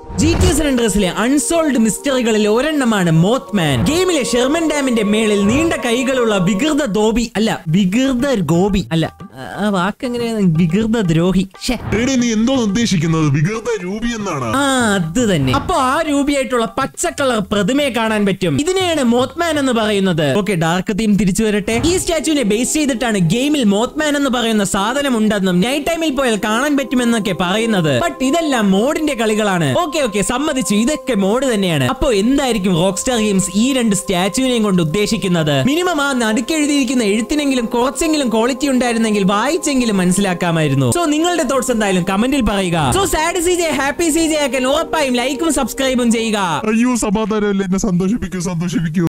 GTA San Andreasലെ unsolved മിസ്റ്ററികളിൽ ഒരെണ്ണമാണ് മോത്ത് മാൻ. ഗെയിമിലെ ഷെർമൻ ഡാമിന്റെ മേളിൽ നീണ്ട കൈകളുള്ള വികൃത ധോബി അല്ല വികൃത ഗോപി അല്ല ആ വാക്കെങ്ങനെയാണ് വികൃത ദ്രോഹി. നീ എന്തോ ഉദ്ദേശിക്കുന്നത്? വികൃത രൂപി എന്നാണ്. ആ അത് തന്നെ. അപ്പൊ ആ രൂപിയായിട്ടുള്ള പച്ച കളർ പ്രതിമയെ കാണാൻ പറ്റും. ഇതിനെയാണ് മോത്ത് മാൻ എന്ന് പറയുന്നത്. ഓക്കെ, ഡാർക്ക് തീം തിരിച്ചു വരട്ടെ. ഈ സ്റ്റാച്യൂനെ ബേസ് ചെയ്തിട്ടാണ് ഗെയിമിൽ മോത്ത് മാൻ എന്ന് പറയുന്ന സാധനം ഉണ്ടെന്നും നൈറ്റ് ടൈമിൽ പോയാൽ കാണാൻ പറ്റുമെന്നൊക്കെ പറയുന്നത്. ബട്ട് ഇതെല്ലാം മോഡിന്റെ കളികളാണ്. ഓക്കെ സമ്മതിച്ചു, ഇതൊക്കെ മോഡ് തന്നെയാണ്. അപ്പൊ എന്തായിരിക്കും റോക്സ്റ്റാർ ഗെയിംസ് ഈ രണ്ട് സ്റ്റാച്യൂനെയും കൊണ്ട് ഉദ്ദേശിക്കുന്നത്? മിനിമം ആ നടുക്കെഴുതിയിരിക്കുന്ന എഴുത്തിനെങ്കിലും കുറച്ചെങ്കിലും ക്വാളിറ്റി ഉണ്ടായിരുന്നെങ്കിൽ വായിച്ചെങ്കിലും മനസ്സിലാക്കാമായിരുന്നു. സോ നിങ്ങളുടെ തോട്ട്സ് എന്തായാലും കമന്റിൽ പറയുക. So sad CJ happy CJ ആക്കാൻ ഉറപ്പായും ലൈക്കും സബ്സ്ക്രൈബും ചെയ്യുക. അയ്യോ സമാധാനമല്ലേ, എന്നെ സന്തോഷിപ്പിക്കൂ.